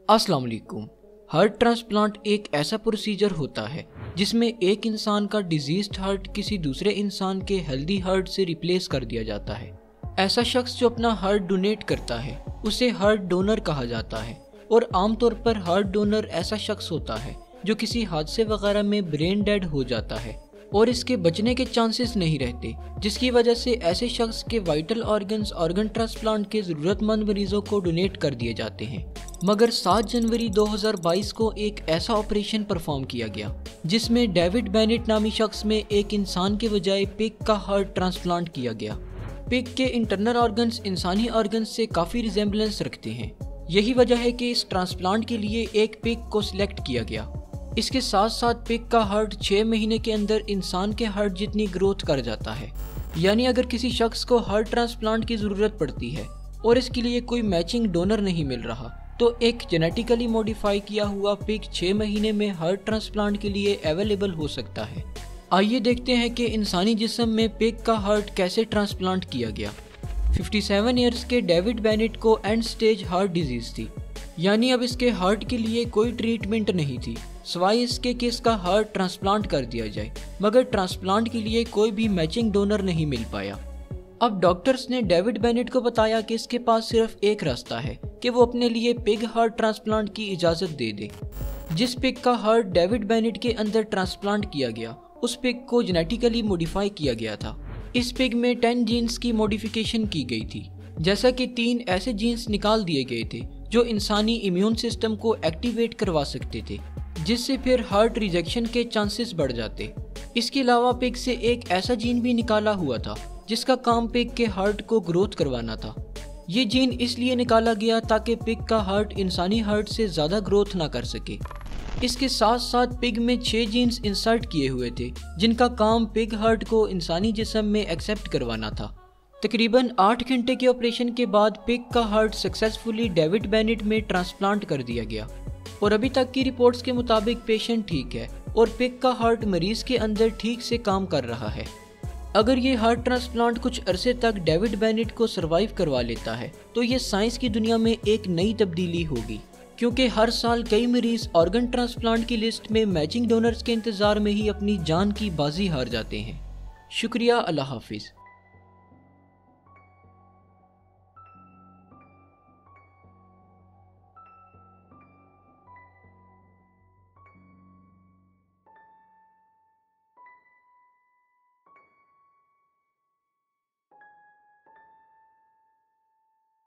अस्सलाम वालेकुम। Heart transplant एक ऐसा प्रोसीजर होता है जिसमें एक इंसान का डिजीज्ड हार्ट किसी दूसरे इंसान के हेल्दी हार्ट से रिप्लेस कर दिया जाता है। ऐसा शख्स जो अपना हार्ट डोनेट करता है उसे हार्ट डोनर कहा जाता है और आमतौर पर हार्ट डोनर ऐसा शख्स होता है जो किसी हादसे वगैरह में ब्रेन डेड हो जाता है और इसके बचने के चांसेस नहीं रहते, जिसकी वजह से ऐसे शख्स के वाइटल ऑर्गन ट्रांसप्लांट के ज़रूरतमंद मरीजों को डोनेट कर दिए जाते हैं। मगर 7 जनवरी 2022 को एक ऐसा ऑपरेशन परफॉर्म किया गया जिसमें डेविड बेनेट नामी शख्स में एक इंसान के बजाय पिग का हार्ट ट्रांसप्लांट किया गया। पिग के इंटरनल ऑर्गन्स इंसानी ऑर्गन्स से काफ़ी रिजेम्बलेंस रखते हैं। यही वजह है कि इस ट्रांसप्लांट के लिए एक पिग को सिलेक्ट किया गया। इसके साथ साथ पिग का हार्ट 6 महीने के अंदर इंसान के हार्ट जितनी ग्रोथ कर जाता है। यानी अगर किसी शख्स को हार्ट ट्रांसप्लांट की ज़रूरत पड़ती है और इसके लिए कोई मैचिंग डोनर नहीं मिल रहा तो एक जेनेटिकली मॉडिफाई किया हुआ पिग 6 महीने में हार्ट ट्रांसप्लांट के लिए अवेलेबल हो सकता है। आइए देखते हैं कि इंसानी जिस्म में पिग का हार्ट कैसे ट्रांसप्लांट किया गया। 57 ईयर्स के डेविड बेनेट को एंड स्टेज हार्ट डिजीज थी, यानी अब इसके हार्ट के लिए कोई ट्रीटमेंट नहीं थी सिवाय इसके कि इसका हार्ट ट्रांसप्लांट कर दिया जाए, मगर ट्रांसप्लांट के लिए कोई भी मैचिंग डोनर नहीं मिल पाया। अब डॉक्टर्स ने डेविड बेनेट को बताया कि इसके पास सिर्फ एक रास्ता है कि वो अपने लिए पिग हार्ट ट्रांसप्लांट की इजाज़त दे दे। जिस पिग का हार्ट डेविड बेनेट के अंदर ट्रांसप्लांट किया गया उस पिग को जेनेटिकली मॉडिफाई किया गया था। इस पिग में 10 जीन्स की मॉडिफिकेशन की गई थी, जैसा कि 3 ऐसे जीन्स निकाल दिए गए थे जो इंसानी इम्यून सिस्टम को एक्टिवेट करवा सकते थे, जिससे फिर हार्ट रिजेक्शन के चांसेस बढ़ जाते। इसके अलावा पिग से एक ऐसा जीन भी निकाला हुआ था जिसका काम पिग के हार्ट को ग्रोथ करवाना था। ये जीन इसलिए निकाला गया ताकि पिग का हार्ट इंसानी हार्ट से ज़्यादा ग्रोथ ना कर सके। इसके साथ साथ पिग में 6 जीन्स इंसर्ट किए हुए थे जिनका काम पिग हार्ट को इंसानी जिस्म में एक्सेप्ट करवाना था। तकरीबन 8 घंटे के ऑपरेशन के बाद पिग का हार्ट सक्सेसफुली डेविड बेनेट में ट्रांसप्लांट कर दिया गया और अभी तक की रिपोर्ट्स के मुताबिक पेशेंट ठीक है और पिग का हार्ट मरीज के अंदर ठीक से काम कर रहा है। अगर ये हार्ट ट्रांसप्लांट कुछ अरसे तक डेविड बेनेट को सरवाइव करवा लेता है तो ये साइंस की दुनिया में एक नई तब्दीली होगी, क्योंकि हर साल कई मरीज ऑर्गन ट्रांसप्लांट की लिस्ट में मैचिंग डोनर्स के इंतजार में ही अपनी जान की बाजी हार जाते हैं। शुक्रिया, अल्लाह हाफिज़।